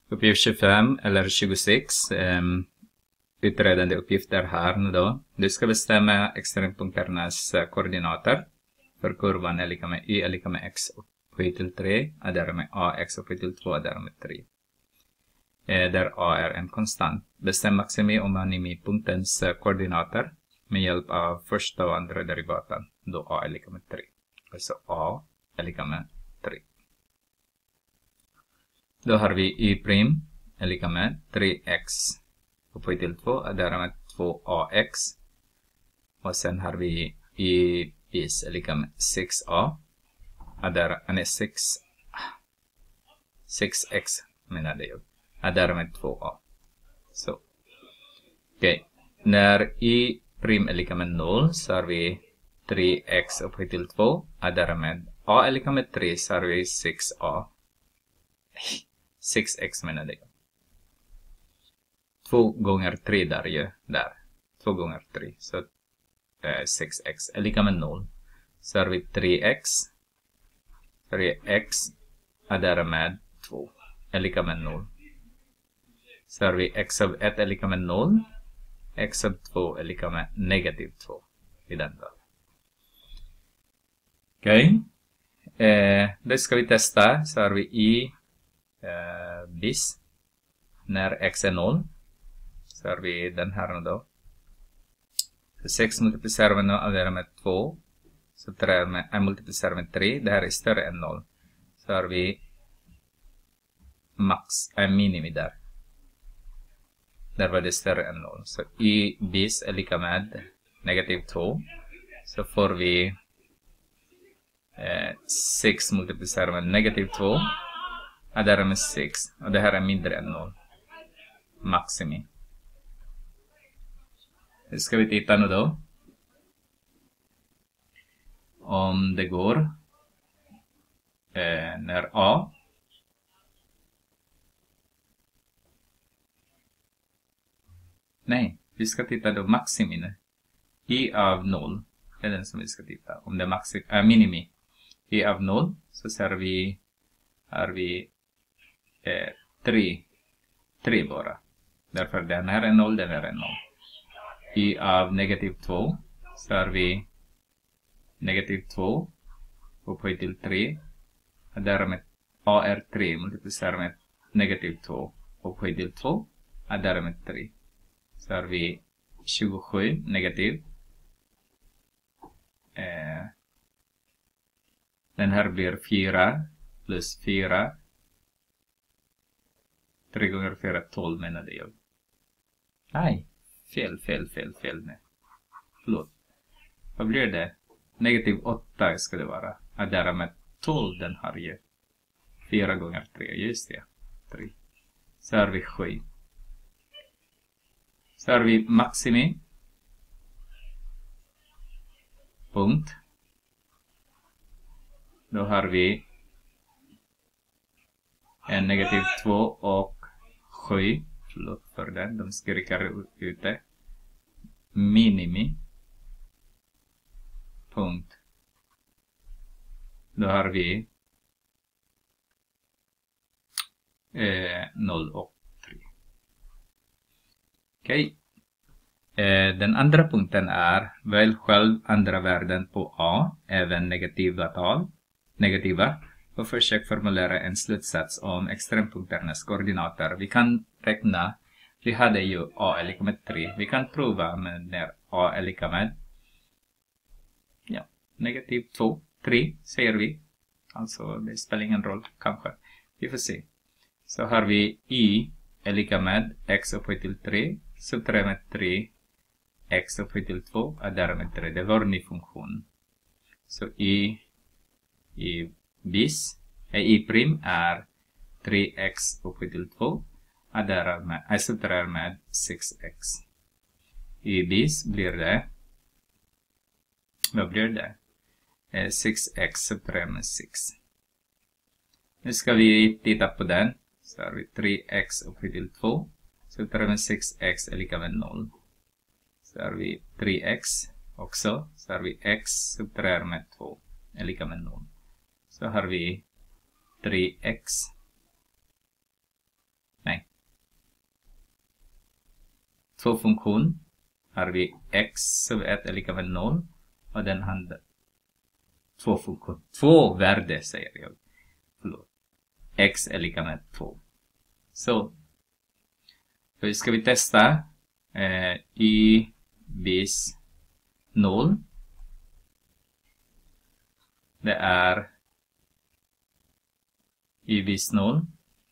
Uppgift 25 eller 26. Utredande uppgifter här nu då. Du ska bestämma extrempunkternas koordinater för kurvan är lika med y är lika med x upphöjt till 3, är därmed ax upphöjt till 2, är därmed 3. Där a är en konstant. Bestäm maximi och minimipunktens koordinater med hjälp av första och andra derivaten, då a är lika med 3. Alltså a är lika med 3. Då har vi y' är lika med 3x upphöjt till 2, är därmed 2ax. Och sen har vi y' är lika med 6a, är där 6x menar det ju, är därmed 2a. Så. Okej. När y' är lika med 0 så har vi 3x upphöjt till 2, är därmed a är lika med 3 så har vi 6a. 6x menar det. 2 gånger 3 där ju. Där. 2 gånger 3. Så 6x är lika med 0. Så har vi 3x. 3x är därmed 2. Är lika med 0. Så har vi x av 1 är lika med 0. X av 2 är lika med negativ 2. I den fall. Okej. Det ska vi testa. Så har vi i bis. När x är 0. Så har vi den här nu då. Så 6 multiplicerar med 0 är med 2. Så 3 multiplicerar med 3. Det här är större än 0. Så har vi max, minimi där. Där var det större än 0. Så y bis är lika med negativ 2. Så får vi 6 multiplicerar med negativ 2. Och där är med 6. Och det här är mindre än 0. Maximi. Det ska vi titta nu då. Om det går. När a. Nej, vi ska titta då maximi nu. Y av 0. Det är den som vi ska titta. Om det är minimi. Y av 0. Så ser vi. Har vi 3 bara. Därför den här är 0, den här är 0. Y av negativ 2 så har vi negativ 2 upphöjt till 3. Och därmed a är 3 multiplicerar med negativ 2 upphöjt till 2. Och därmed 3. Så har vi 27 negativ. Den här blir 4 plus 4. 3 gånger 4 är 12 menar det jag. Nej, fel. Nej. Förlåt. Vad blir det? Negativ 8 ska det vara. Och därmed 12 den har ju. 4 gånger 3, just det. 3. Så har vi 7. Så har vi maximi. Punkt. Då har vi en negativ 2 och 7. Förlåt för den, de skriker ute. Minimi. Punkt. Då har vi 0 och 3. Okej. Den andra punkten är välj själv andra värden på a, även negativa, och försök formulera en slutsats om extrempunkternas koordinater. Vi kan räkna, vi hade ju a är lika med 3. Vi kan prova med när a är lika med negativ 2, 3 säger vi. Alltså det spelar ingen roll kanske. Vi får se. Så har vi y är lika med x upphöjt till 3. Subtrahera med 3 x upphöjt till 2 är därmed 3. Det var ny funktion. Så y bis y' är 3x upphöjt till 2 är därmed jag subtraherar med 6x. Y bis blir det. Vad blir det? 6x subtraherar med 6. Nu ska vi titta på den. Så har vi 3x upphöjt till 2. Subtraherar med 6x är lika med 0. Så har vi 3x också. Så har vi x subtraherar med 2 är lika med 0. Så har vi 3x 2-funktion har vi x sub 1 är lika med 0 och den handlar 2-funktion. 2 värde säger jag. Förlåt. X är lika med 2. Så då ska vi testa y bis 0. Det är y bis 0.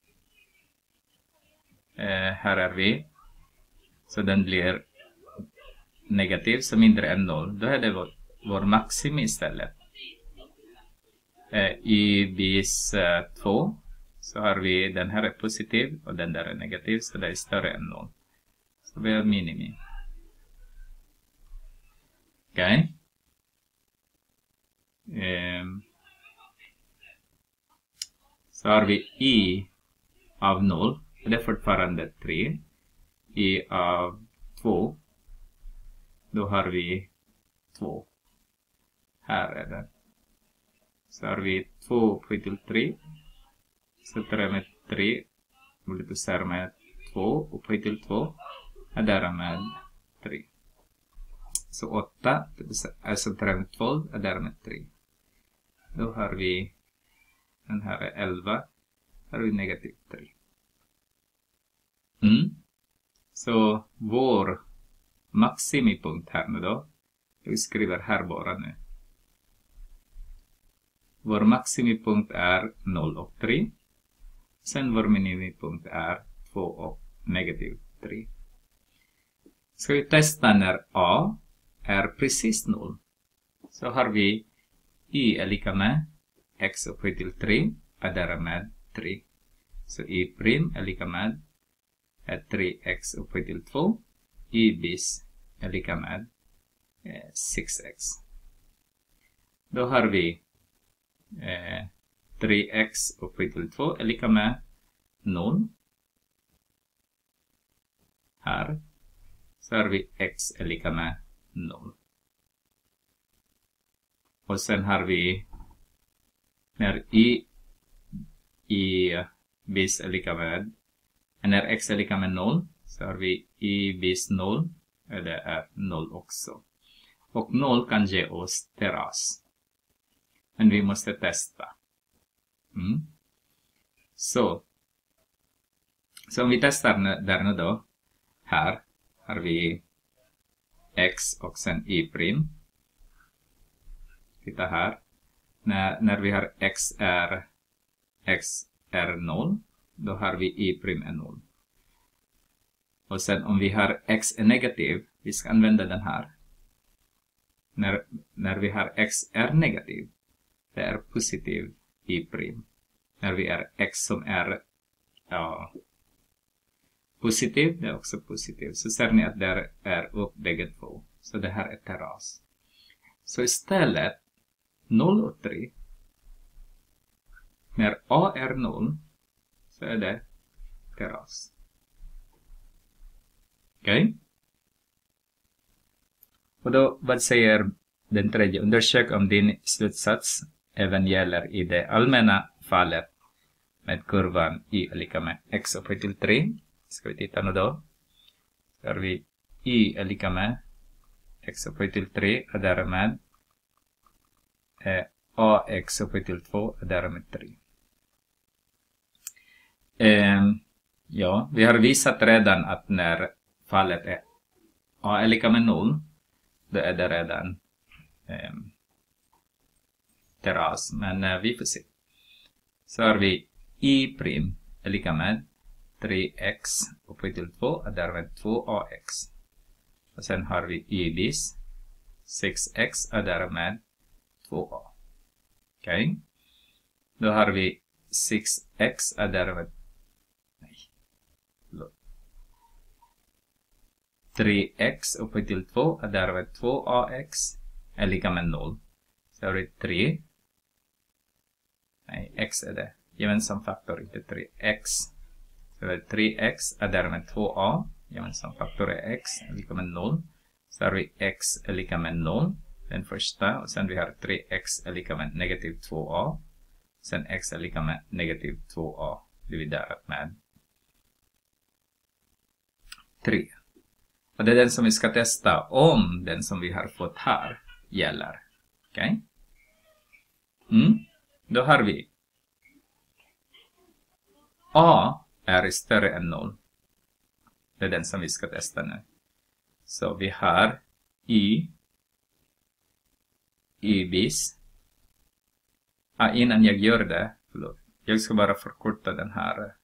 Här är vi. Så den blir negativ, så mindre än 0. Då är det vår maxim istället. Y bis 2. Så har vi den här är positiv och den där är negativ, så det är större än 0. Så vi har minimi. Okej. Så har vi y av 0. Det är fortfarande 3. Y av 2. Då har vi 2. Här är det. Så har vi 2 upphöjt till 3. Sätter det med 3. Multiplicerar med 2 upphöjt till 2. Och där med 3. Så 8. Sätter det med 12. Och där med 3. Då har vi. Den här är 11. Här har vi negativ 3. Så vår maximipunkt här nu då. Vi skriver här bara nu. Vår maximipunkt är 0 och 3. Sen vår minimipunkt är 2 och negativ 3. Ska vi testa när a är precis 0. Så har vi y är lika med x upphöjt till 3 och därmed 3. Så y prim är lika med 3x upphöjt till 2. Y bis är lika med 6x. Då har vi 3x upphöjt till 2 är lika med 0. Här. Så har vi x är lika med 0. Och sen har vi när y bis är lika med, när x är lika med 0, så har vi y bis 0, och det är 0 också. Och 0 kan ge oss terras. Men vi måste testa. Så om vi testar där nu då, här har vi x och sen y prim. Titta här. När vi har x är 0, då har vi y prim är 0. Och sen om vi har x är negativ, vi ska använda den här. När vi har x är negativ, det är positiv y prim. När vi har x som är positiv, det är också positiv. Så ser ni att det är upp bägge två. Så det här är terras. Så istället 0 och 3. När a är 0 så är det terras. Okej? Och då, vad säger den tredje? Undersök om din slutsats även gäller i det allmänna fallet med kurvan y är lika med x upphöjt till 3. Ska vi titta nu då. Så har vi y är lika med x upphöjt till 3 och därmed ax upphöjt till 2 och därmed 3. Ja, vi har visat redan att när fallet är a är lika med 0, då är det redan terras. Men vi får se. Så har vi y prim är lika med 3x upphöjt till 2 och därmed 2ax. Och sen har vi y bis 6x och därmed 2a. Okej. Då har vi 6x och därmed 3x upphöjt till 2 och därmed 2ax är lika med 0. Så har vi 3. Nej, x är det. Gemensam faktor, inte 3x. Så är 3x och därmed 2a. Gemensam faktor är x är lika med 0. Så har vi x är lika med 0. Den första. Och sen vi har 3x är lika med negativ 2a. Sen x är lika med negativ 2a dividerat med 3. Och det är den som vi ska testa om den som vi har fått här gäller. Okej? Då har vi A är större än 0. Det är den som vi ska testa nu. Så vi har Y bis. Innan jag gör det, förlåt. Jag ska bara förkorta den här.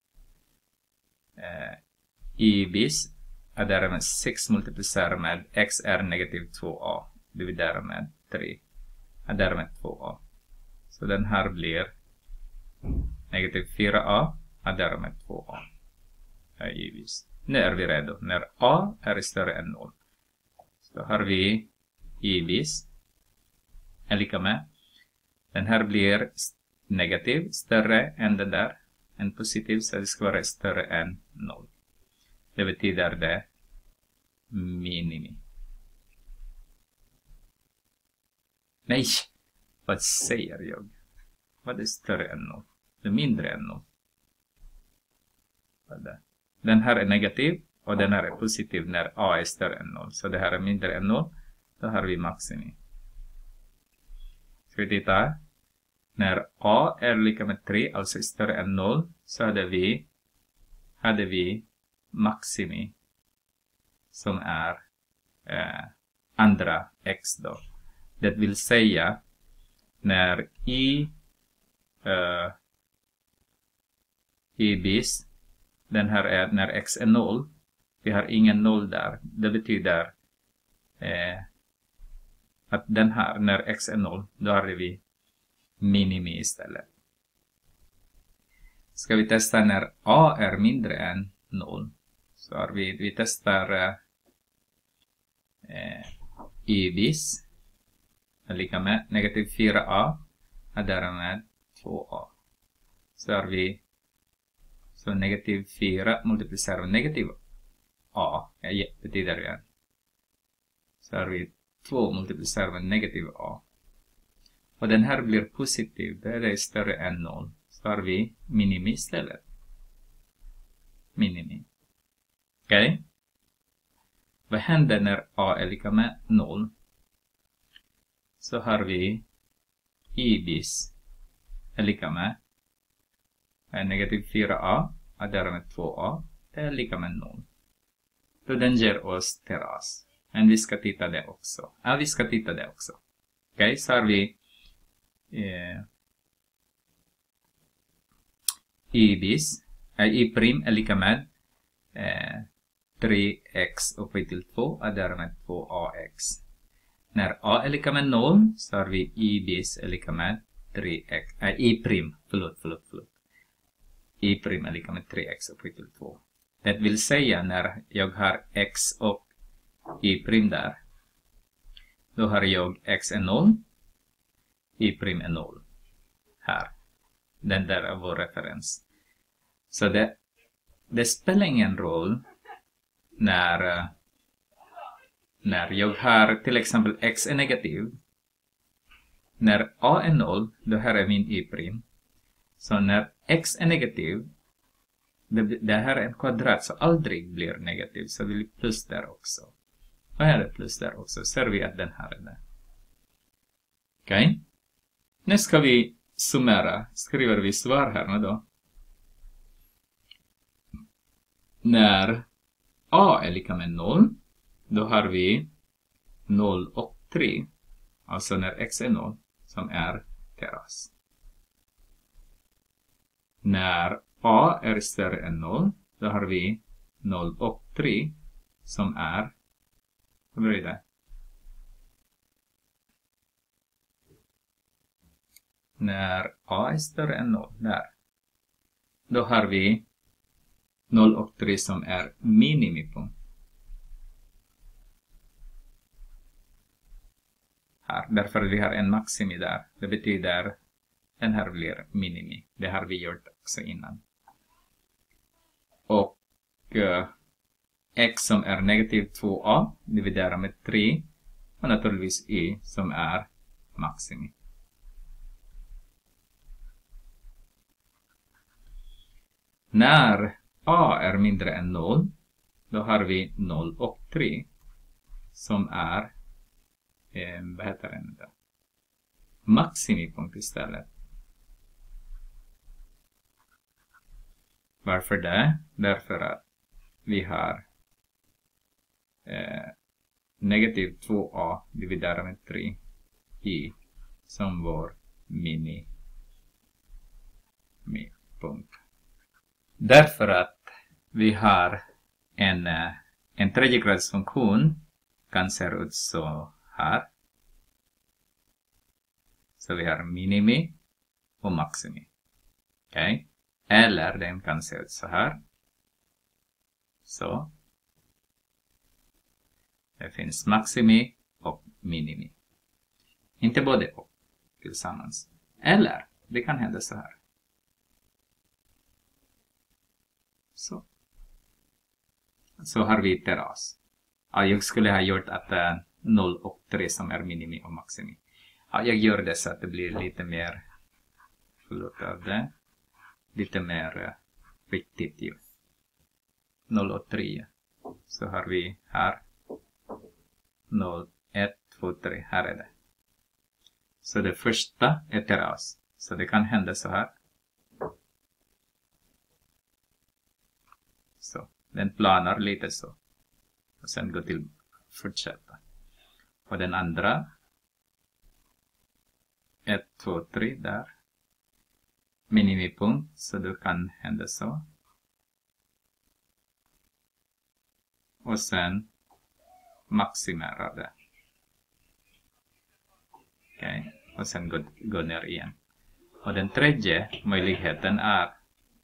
Y bis är därmed 6 multiplicerat med x är negativ 2a. Dividerat med 3 är därmed 2a. Så den här blir negativ 4a är därmed 2a. Givetvis. Nu är vi redo. När a är större än 0. Så har vi givetvis är lika med. Den här blir negativ, större än den där. En positiv, så det ska vara större än 0. Det betyder det minimi. Nej, vad säger jag? Vad är större än 0? Det är mindre än 0. Den här är negativ och den här är positiv när a är större än 0. Så det här är mindre än 0. Då har vi maximi. Ska vi titta? När a är lika med 3, alltså större än 0, så hade vi maximi som är andra x då. Det vill säga när y bis, den här är när x är 0, vi har ingen 0 där. Det betyder att den här, när x är 0, då har vi minimi istället. Ska vi testa när a är mindre än 0. Så har vi testar y bis är lika med negativ 4a är därmed 2a. Så har vi så negativ 4 multiplicerar med negativ a betyder det. Så har vi 2 multiplicerar med negativ a. Och den här blir positiv, det är större än 0. Så har vi minimi istället. Minimi. Okej? Vad händer när a är lika med 0? Så har vi y bis är lika med negativ 4a är därmed 2a. Det är lika med 0. Då den ger oss terras. Men vi ska titta det också. Vi ska titta det också. Okej, så har vi y bis, y prim är lika med 3x upphöjt till 2 är därmed 2ax. När a är lika med 0 så har vi y bis är lika med 3x, y prim, förlåt. Y prim är lika med 3x upphöjt till 2. Det vill säga när jag har x och y prim där, då har jag x är 0, y prim är 0. Här. Den där är vår referens. Så det spelar ingen roll när jag har till exempel x är negativ. När a är 0, då här är min y prim. Så när x är negativ, det här är en kvadrat så aldrig blir negativ. Så det blir plus där också. Och här är plus där också. Ser vi att den här är där. Okej? Nu ska vi summera. Skriver vi svar här nu då. När a är lika med 0, då har vi 0 och 3. Alltså när x är 0, som är terras. När a är större än 0, då har vi 0 och 3, som är, vad blir det? När a är större än 0, där. Då har vi 0 och 3 som är minimipunkt. Här, därför vi har en maximi där. Det betyder den här blir minimi. Det har vi gjort också innan. Och x som är negativ 2a dividerar med 3. Och naturligtvis y som är maximi. När a är mindre än 0, Då har vi 0 och 3 som är vad heter den då? Maximipunkt istället. Varför det? Därför att vi har negativ 2a dividerat med 3i som vår minimipunkt. Därför att vi har en tredjegradsfunktion kan se ut så här. Så vi har minimi och maximi. Okej? Eller den kan se ut så här. Så. Det finns maximi och minimi. Inte både och tillsammans. Eller det kan hända så här. Så. Så har vi terras. Ja, jag skulle ha gjort att 0 och 3 som är minimi och maximi. Ja, jag gör det så att det blir lite mer, förlåt av det, lite mer riktigt ju. 0 och 3. Så har vi här 0, 1, 2, 3. Här är det. Så det första är terras. Så det kan hända så här. Så. Den planar lite så. Och sen går till fortsätta. Och den andra 1, 2, 3 där. Minimipunkt. Så det kan hända så. Och sen maximera det. Okej. Och sen gå ner igen. Och den tredje möjligheten är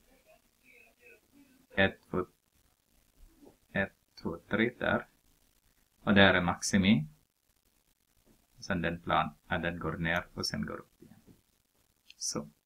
1, 2, 3 där. Och där är maximi. Sen den går ner och sen går upp igen. Så.